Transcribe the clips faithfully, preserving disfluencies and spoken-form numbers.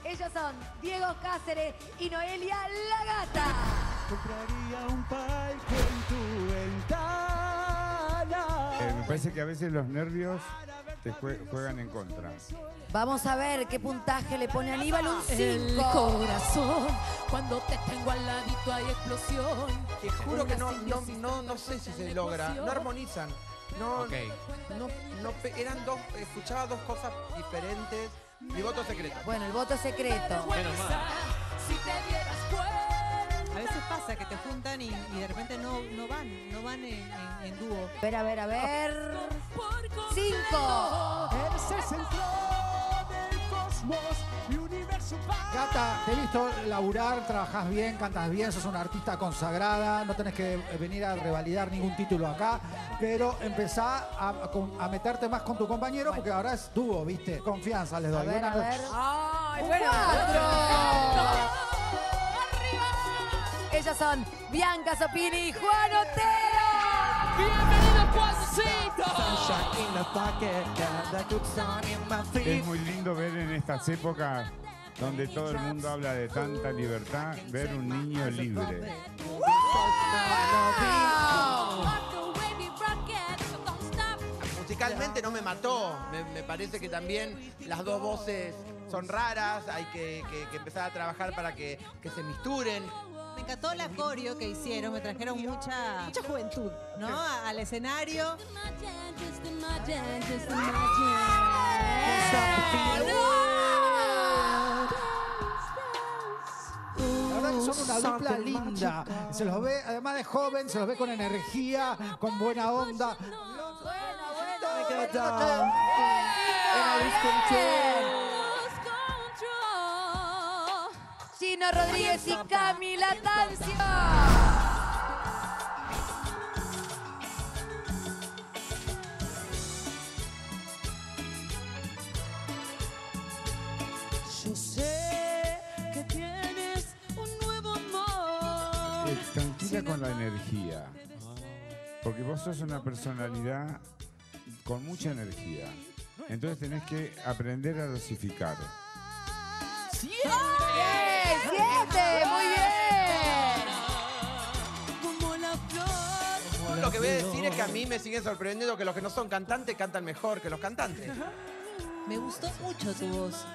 Ellos son Diego Cáceres y Noelia La Gata. Compraría un palco en tu ventana. Eh, me parece que a veces los nervios te jue juegan en contra. Vamos a ver qué puntaje le pone Aníbal. Un El cinco. corazón, cuando te tengo al ladito hay explosión. Te juro que no, no, no, no sé si se logra. No armonizan. No, Ok. no, no, pe- eran dos, escuchaba dos cosas diferentes. Mi voto secreto. Bueno, el voto secreto. Menos mal. Si te dieras cuenta. A veces pasa que te juntan y, y de repente no, no van, no van en, en, en dúo. A ver, a ver, a ver. Cinco. Eres el centro del cosmos, mi universo va. Gata, te he visto laburar, trabajás bien, cantas bien, sos una artista consagrada, no tenés que venir a revalidar ningún título acá, pero empezá a, a meterte más con tu compañero porque ahora es dúo, ¿viste? Confianza les doy. A ver, Buenas a ver. noches. ¡Ay, bueno! Ellos son Bianca Sopini y Juan Otero. Bienvenido, Juancito. Es muy lindo ver en estas épocas donde todo el mundo habla de tanta libertad, ver un niño libre. Musicalmente no me mató. Me, me parece que también las dos voces son raras. Hay que, que- que empezar a trabajar para que, que se misturen. Me encantó la coreo que hicieron, me trajeron mucha, mucha juventud, ¿no? A- al escenario. La verdad que son una dupla linda. Se los ve, además de joven, se los ve con energía, con buena onda. Gino Rodríguez y Camila Tancio. Yo sé que tienes un nuevo amor. Eh, tranquila con la energía, porque vos sos una personalidad con mucha energía. Entonces tenés que aprender a dosificar. ¡Bien! ¡Siete! ¡Muy bien! Como la flor. Lo que voy a decir es que a mí me sigue sorprendiendo que los que no son cantantes cantan mejor que los cantantes. Me gustó mucho tu voz.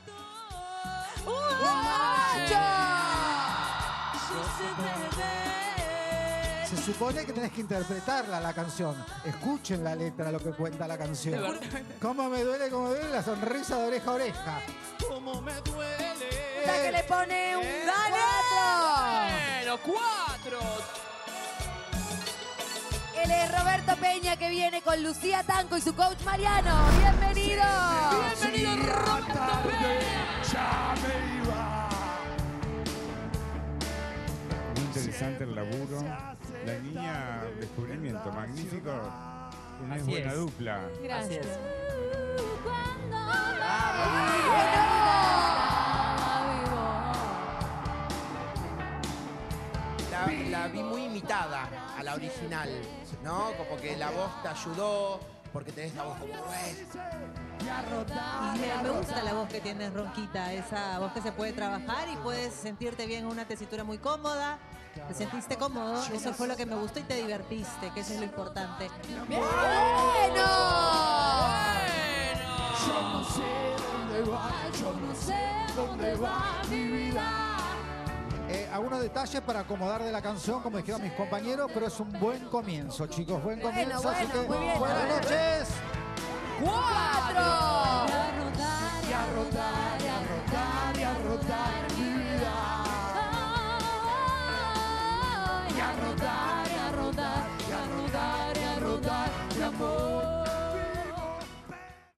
Se supone que tenés que interpretarla la canción. Escuchen la letra, lo que cuenta la canción. Cómo me duele, cómo me duele la sonrisa de oreja a oreja. Cómo me duele. La que le pone un cuatro. Bueno, cuatro. Él es Roberto Peña, que viene con Lucía Tanco y su coach Mariano. ¡Bienvenido! Bienvenido, Roberto Peña. Ya me iba. Muy interesante el laburo. La niña, descubrimiento magnífico. Una Así buena es. dupla. Gracias. La, la vi muy imitada a la original, ¿no? Como que la voz te ayudó, porque tenés la voz como gruesa. Y me, me gusta la voz que tienes, ronquita, esa voz que se puede trabajar y puedes sentirte bien en una tesitura muy cómoda. Te sentiste cómodo, eso fue lo que me gustó y te divertiste, que eso es lo importante. ¡Bueno! Yo no sé dónde va, yo no sé dónde va mi vida. Eh, algunos detalles para acomodar de la canción, como dijeron mis compañeros, pero es un buen comienzo, chicos. Buen Bueno, comienzo. así bueno, que muy bien. buenas noches. ¡Cuatro!